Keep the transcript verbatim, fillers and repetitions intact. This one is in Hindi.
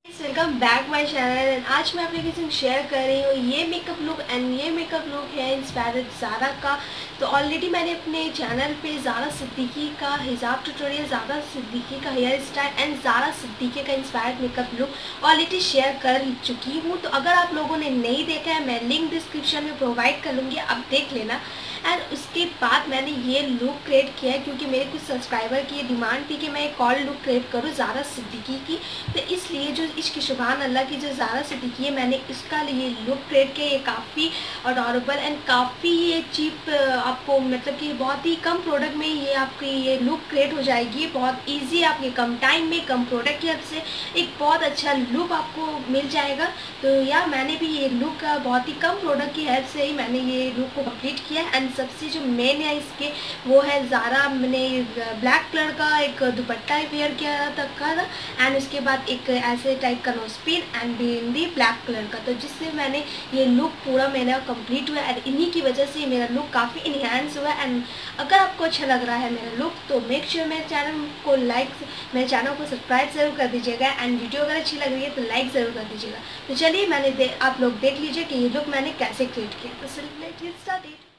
Welcome back my channel and आज मैं आपके साथ शेयर कर रही हूँ ये मेकअप लुक एंड ये मेकअप लुक है इंस्पायर्ड ज़ारा का। तो ऑलरेडी मैंने अपने चैनल पे ज़ारा सिद्दीकी का हिजाब ट्यूटोरियल, ज़ारा सिद्दीकी का hair style and Zara Siddiqui का inspired makeup look already share कर चुकी हूँ। तो अगर आप लोगों ने नहीं देखा है मैं लिंक डिस्क्रिप्शन में प्रोवाइड कर लूँगी, आप देख लेना। एंड उसके बाद मैंने ये लुक क्रिएट किया है क्योंकि मेरे कुछ सब्सक्राइबर की ये डिमांड थी कि मैं एक और लुक क्रिएट करूँ ज़ारा सिद्दीकी की। तो इसलिए जो इसकी सुभान अल्लाह की जो ज़ारा सिद्दीकी है मैंने इसका ये लुक क्रिएट किया। ये काफ़ी अडोरेबल एंड काफ़ी ये चीप, आपको मतलब कि बहुत ही कम प्रोडक्ट में ये आपकी ये लुक क्रिएट हो जाएगी। बहुत ईजी, आपके कम टाइम में कम प्रोडक्ट की हेल्प से एक बहुत अच्छा लुक आपको मिल जाएगा। तो यार मैंने भी ये लुक बहुत ही कम प्रोडक्ट की हेल्प से ही मैंने ये लुक को कंप्लीट किया एंड सबसे जो मेन है इसके वो है ज़ारा, मैंने ब्लैक कलर का एक दुपट्टा वेयर किया तक का था एंड उसके बाद एक ऐसे टाइप का nose pin and bindi black colour का, तो जिससे मैंने ये लुक पूरा मेरा कंप्लीट हुआ एंड इन्हीं की वजह से मेरा लुक काफ़ी इन्हांस हुआ। एंड अगर आपको अच्छा लग रहा है मेरा लुक तो मेक श्योर मेरे चैनल को लाइक मेरे चैनल को सब्सक्राइब ज़रूर कर दीजिएगा एंड वीडियो अगर अच्छी लग रही है तो लाइक ज़रूर कर दीजिएगा। तो चलिए मैंने दे, आप लोग देख लीजिए कि ये लुक मैंने कैसे क्रिएट किया। तो लेट्स गेट स्टार्टेड।